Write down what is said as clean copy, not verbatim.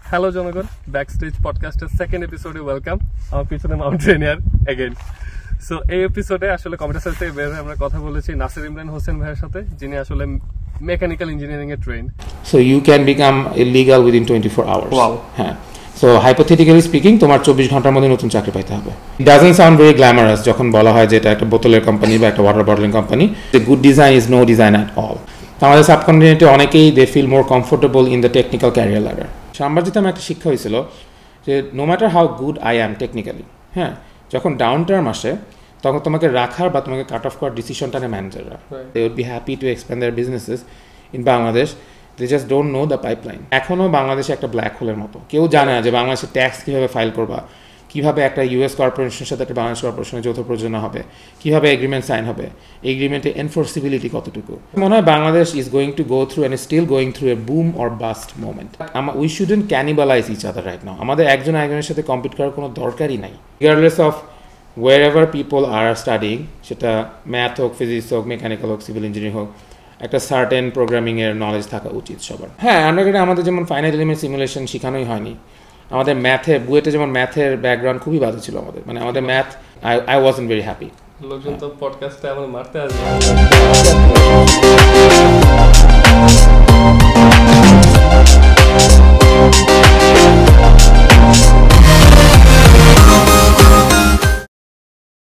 Hello জনগণ, backstage পডকাস্টের second এপিসোডে ওয়েলকাম। আমার পিছনে মাউন্টেনিয়ার এগেইন। সো এই এপিসোডে আসলে কম্পিউটার সায়েন্স থেকে বের হয়ে আমরা কথা বলেছি নাসির ইমরান হোসেন ভাইয়ের সাথে, যিনি আসলে মেকানিক্যাল ইঞ্জিনিয়ারিং এ trained. So you can become illegal within 24 hours. Wow. হ্যাঁ, সো হাইপোথেটিক্যালি স্পিকিং তোমার 24 ঘন্টার মধ্যে নতুন চাকরি পাইতে হবে। It doesn't sound very glamorous যখন বলা হয় যে এটা একটা বোতলের কোম্পানি বা একটা water bottling company. The good design is no design at all. আমাদের সাবকন্টিনেন্টে অনেকেই they feel more comfortable in the technical career ladder. সাম্রাজ্যতে আমার একটা শিক্ষা হয়েছিল যে no matter how good I am technically, হ্যাঁ, যখন ডাউন টার্ম আসে তখন তোমাকে রাখার বা তোমাকে কাট অফ করার ডিসিশনটা নেয় ম্যানেজাররা। They would be happy to expand their businesses in Bangladesh. They just don't know the pipeline. এখনও বাংলাদেশে একটা ব্ল্যাক হোলের মতো, কেউ জানে না যে বাংলাদেশের ট্যাক্স কীভাবে ফাইল করবা, কীভাবে একটা ইউএস কর্পোরেশনের সাথে একটা বাংলাদেশ কর্পোরেশনের যৌথ প্রযোজনা হবে, কীভাবে এগ্রিমেন্ট সাইন হবে, এগ্রিমেন্টে এনফোর্সিবিলিটি কতটুকু। মনে হয় Bangladesh is going to go through and still going through a boom or bust moment. We shouldn't cannibalize each other right now. আমাদের একজন একজনের সাথে কম্পিট করার কোনো দরকারই নাই। Regardless of whatever people are studying, সেটা ম্যাথ হোক, ফিজিক্স হোক, মেকানিক্যাল হোক, সিভিল ইঞ্জিনিয়ারিং হোক, একটা সার্টেন প্রোগ্রামিংয়ের নলেজ থাকা উচিত সবার। হ্যাঁ, আন্ডারগ্রেডে আমাদের যেমন ফাইনাইট এলিমেন্ট সিমুলেশন শেখানোই হয়নি। আমাদের ম্যাথে বুয়েটে যেমন ম্যাথের ব্যাকগ্রাউন্ড খুবই বাজে ছিল আমাদের, মানে আমাদের math I wasn't very happy. লোকজন তো পডকাস্টে আমাদের মারতে আসবে।